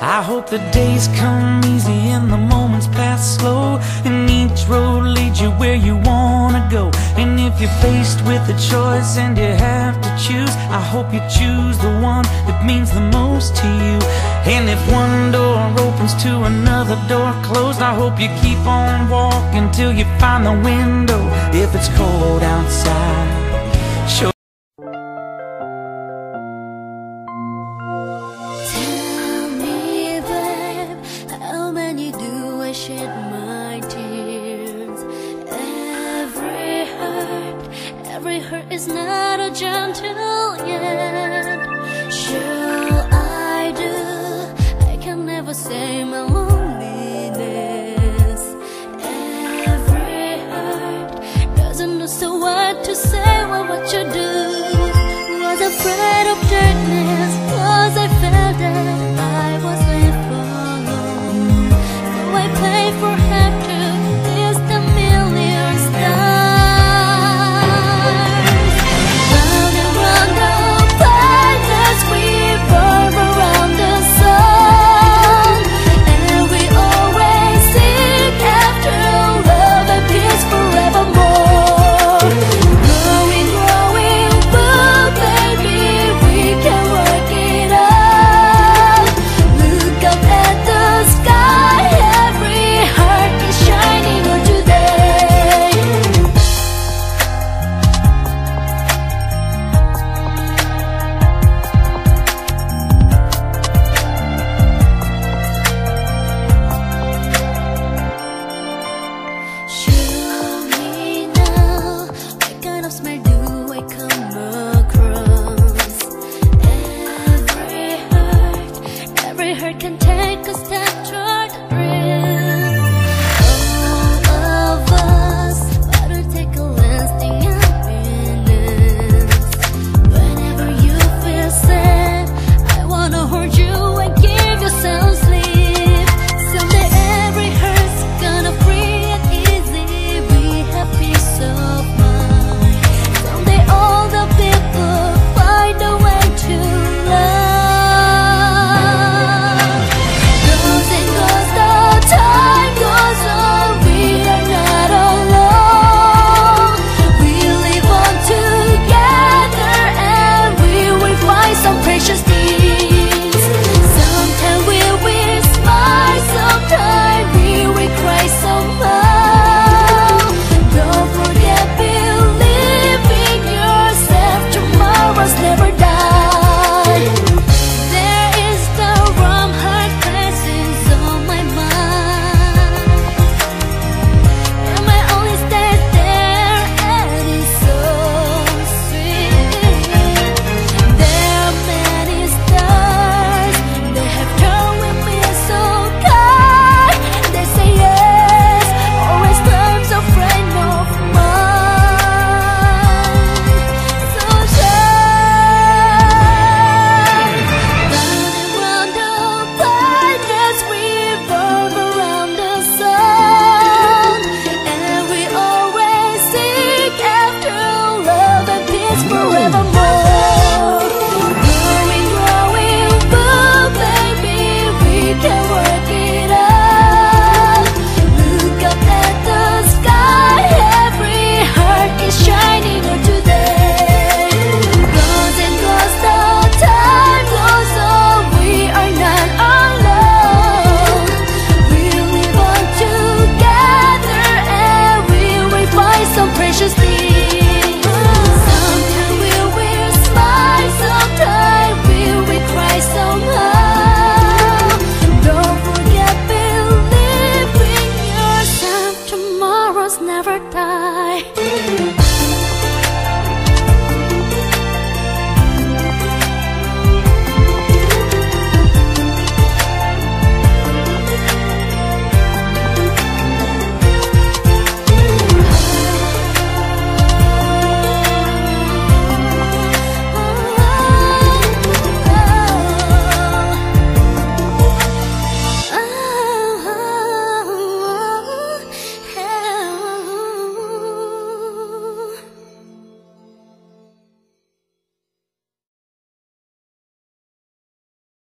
I hope the days come easy and the moments pass slow, and each road leads you where you wanna go. And if you're faced with a choice and you have to choose, I hope you choose the one that means the most to you. And if one door opens to another door closed, I hope you keep on walking till you find the window. If it's cold outside, show. Tell me, babe, how many do I shed my tears? Every hurt is not a gentle yet. Shall I do? I can never say my loneliness. Every hurt doesn't know so what to say or what you do. Was afraid of darkness, 'cause I felt that